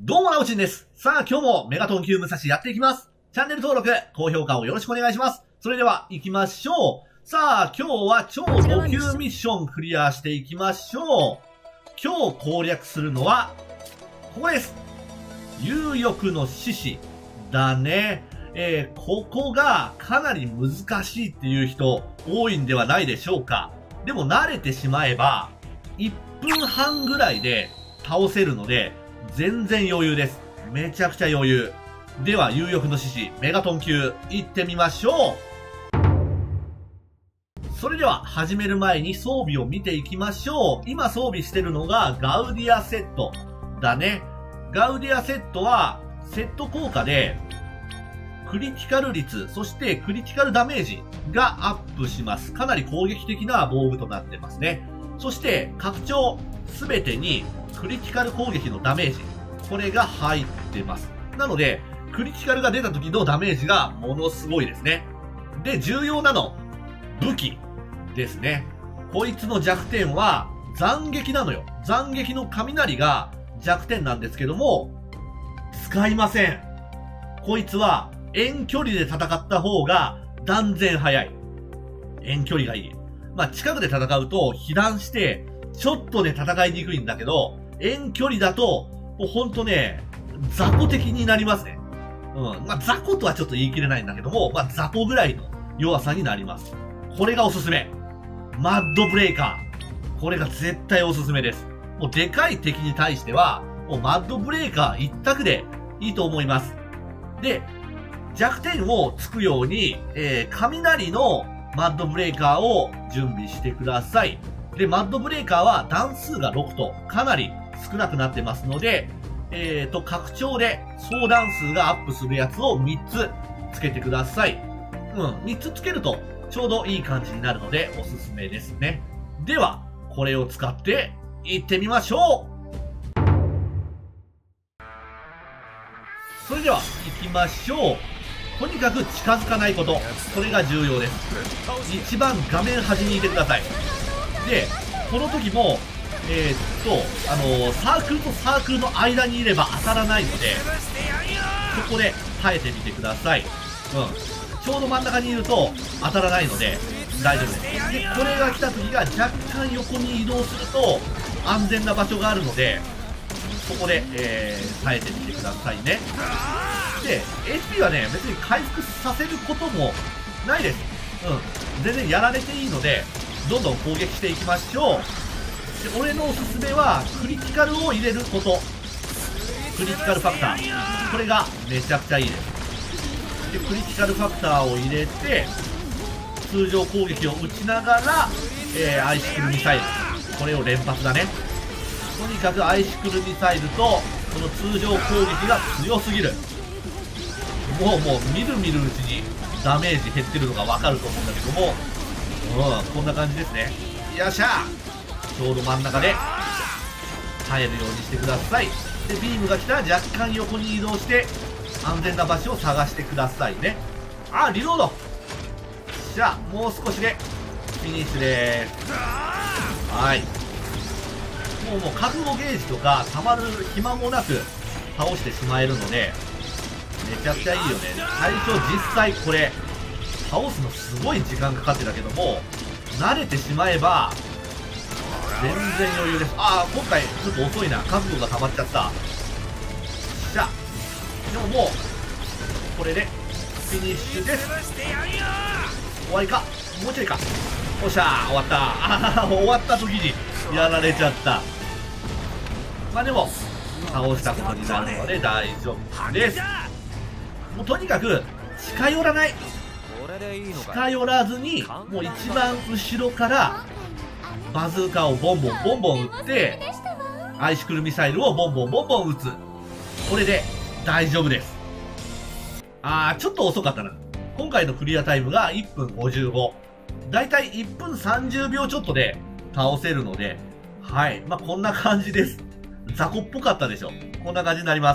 どうもなおちんです。さあ今日もメガトン級武蔵やっていきます。チャンネル登録、高評価をよろしくお願いします。それでは行きましょう。さあ今日は超5級ミッションクリアしていきましょう。今日攻略するのは、ここです。有翼の獅子だね。ここがかなり難しいっていう人多いんではないでしょうか。でも慣れてしまえば、1分半ぐらいで倒せるので、全然余裕です。めちゃくちゃ余裕。では、有翼の獅子、メガトン級、行ってみましょう。それでは、始める前に装備を見ていきましょう。今装備してるのが、ガウディアセットだね。ガウディアセットは、セット効果で、クリティカル率、そしてクリティカルダメージがアップします。かなり攻撃的な防具となってますね。そして、拡張すべてにクリティカル攻撃のダメージ、これが入ってます。なので、クリティカルが出た時のダメージがものすごいですね。で、重要なの、武器ですね。こいつの弱点は斬撃なのよ。斬撃の雷が弱点なんですけども、使いません。こいつは遠距離で戦った方が断然早い。遠距離がいい。まあ、近くで戦うと被弾して、ちょっとね、戦いにくいんだけど、遠距離だと、もうほんとね、雑魚的になりますね。まあ、雑魚とはちょっと言い切れないんだけども、まあ、雑魚ぐらいの弱さになります。これがおすすめ。マッドブレイカー。これが絶対おすすめです。もうでかい敵に対しては、もうマッドブレイカー一択でいいと思います。で、弱点をつくように、雷のマッドブレイカーを準備してください。で、マッドブレイカーは段数が6とかなり少なくなってますので、拡張で総段数がアップするやつを3つつけてください。3つつけるとちょうどいい感じになるのでおすすめですね。では、これを使っていってみましょう。それでは、行きましょう。とにかく近づかないこと。それが重要です。一番画面端にいてください。で、この時も、サークルとサークルの間にいれば当たらないので、そこで耐えてみてください。ちょうど真ん中にいると当たらないので大丈夫です。で、これが来た時が若干横に移動すると安全な場所があるので、そこで、耐えてみてくださいね。で、HP はね、別に回復させることもないです。全然やられていいので、どんどん攻撃していきましょう。で、俺のおすすめは、クリティカルを入れること。クリティカルファクター。これがめちゃくちゃいいです。で、クリティカルファクターを入れて、通常攻撃を打ちながら、アイシクルミサイル。これを連発だね。とにかくアイシクルミサイルと、この通常攻撃が強すぎる。もうみるみるうちにダメージ減ってるのがわかると思うんだけども、こんな感じですね。よっしゃー、ちょうど真ん中で耐えるようにしてください。で、ビームが来たら若干横に移動して安全な場所を探してくださいね。リロード。じゃあもう少しでフィニッシュでーす。はい、もう覚悟ゲージとか溜まる暇もなく倒してしまえるのでめちゃくちゃいいよね。最初実際これ倒すのすごい時間かかってたけども、慣れてしまえば全然余裕です。今回ちょっと遅いな。覚悟が溜まっちゃった。じゃあでももうこれでフィニッシュです。終わりか、もうちょいか。おっしゃー、終わった。終わった時にやられちゃった。まあでも倒したことになるので大丈夫です。もうとにかく近寄らない。近寄らずに、もう一番後ろからバズーカをボンボンボンボン撃って、アイシクルミサイルをボンボンボンボン撃つ。これで大丈夫です。ちょっと遅かったな。今回のクリアタイムが1分55。だいたい1分30秒ちょっとで倒せるので、はい。まあ、こんな感じです。雑魚っぽかったでしょ。こんな感じになります。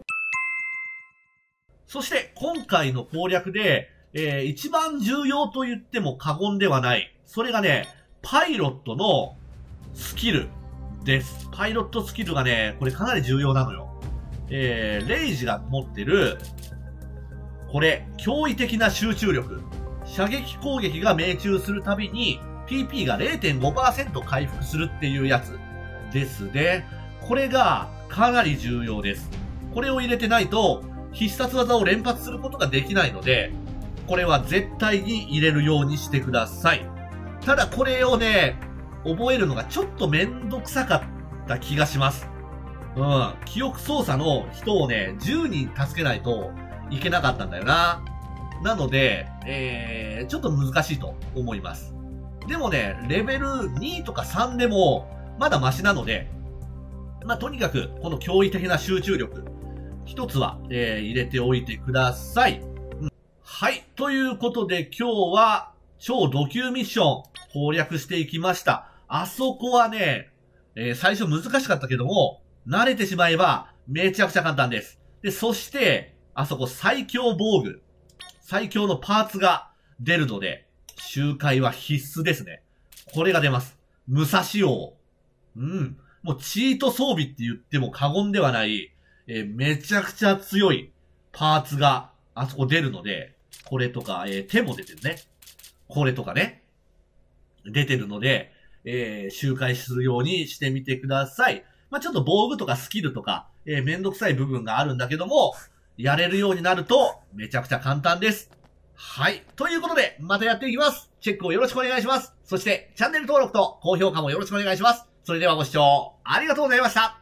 そして、今回の攻略で、一番重要と言っても過言ではない。それがね、パイロットのスキルです。パイロットスキルがね、これかなり重要なのよ。 レイジが持ってる、これ、驚異的な集中力。射撃攻撃が命中するたびに、PP が 0.5% 回復するっていうやつですね。これがかなり重要です。これを入れてないと、必殺技を連発することができないので、これは絶対に入れるようにしてください。ただこれをね、覚えるのがちょっとめんどくさかった気がします。記憶操作の人をね、10人助けないといけなかったんだよな。なので、ちょっと難しいと思います。でもね、レベル2とか3でも、まだマシなので、まあ、とにかく、この驚異的な集中力、一つは、入れておいてください。はい。ということで、今日は、超ド級ミッション、攻略していきました。あそこはね、最初難しかったけども、慣れてしまえば、めちゃくちゃ簡単です。で、そして、あそこ最強防具、最強のパーツが出るので、周回は必須ですね。これが出ます。武蔵王。もうチート装備って言っても過言ではない、めちゃくちゃ強いパーツがあそこ出るので、これとか、手も出てるね。これとかね。出てるので、周回するようにしてみてください。まあ、ちょっと防具とかスキルとか、めんどくさい部分があるんだけども、やれるようになると、めちゃくちゃ簡単です。はい。ということで、またやっていきます。チェックをよろしくお願いします。そして、チャンネル登録と高評価もよろしくお願いします。それではご視聴ありがとうございました。